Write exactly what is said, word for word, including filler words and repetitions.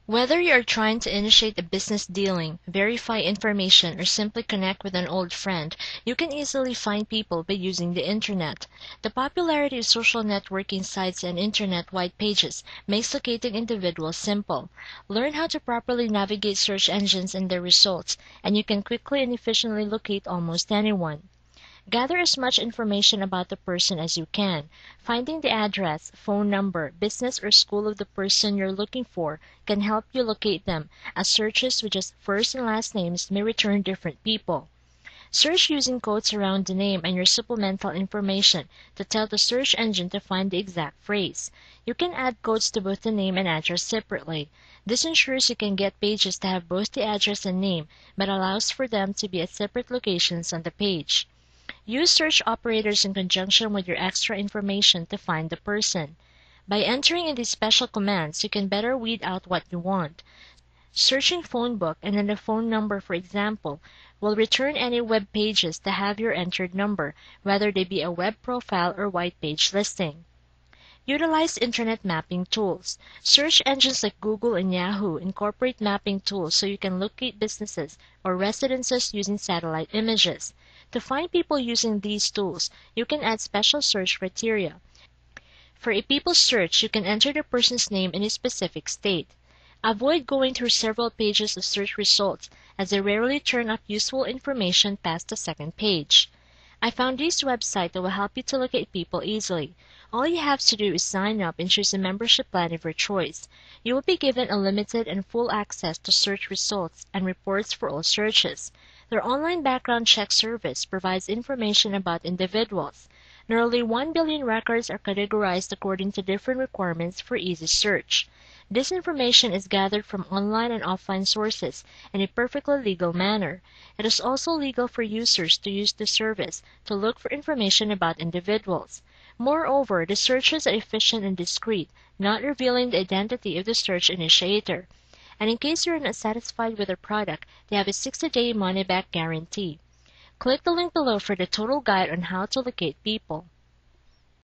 Whether you are trying to initiate a business dealing, verify information, or simply connect with an old friend, you can easily find people by using the internet. The popularity of social networking sites and internet white pages makes locating individuals simple. Learn how to properly navigate search engines and their results, and you can quickly and efficiently locate almost anyone. Gather as much information about the person as you can. Finding the address, phone number, business, or school of the person you're looking for can help you locate them, as searches with just first and last names may return different people. Search using quotes around the name and your supplemental information to tell the search engine to find the exact phrase. You can add quotes to both the name and address separately. This ensures you can get pages that have both the address and name, but allows for them to be at separate locations on the page. Use search operators in conjunction with your extra information to find the person. By entering in these special commands, you can better weed out what you want. Searching phone book and then the phone number, for example, will return any web pages that have your entered number, whether they be a web profile or white page listing. Utilize internet mapping tools. Search engines like Google and Yahoo incorporate mapping tools so you can locate businesses or residences using satellite images. To find people using these tools, you can add special search criteria. For a people search, you can enter the person's name in a specific state. Avoid going through several pages of search results, as they rarely turn up useful information past the second page. I found this website that will help you to locate people easily. All you have to do is sign up and choose a membership plan of your choice. You will be given unlimited and full access to search results and reports for all searches. Their online background check service provides information about individuals. Nearly one billion records are categorized according to different requirements for easy search. This information is gathered from online and offline sources in a perfectly legal manner. It is also legal for users to use the service to look for information about individuals. Moreover, the searches are efficient and discreet, not revealing the identity of the search initiator. And in case you're not satisfied with their product, they have a sixty-day money-back guarantee. Click the link below for the total guide on how to locate people.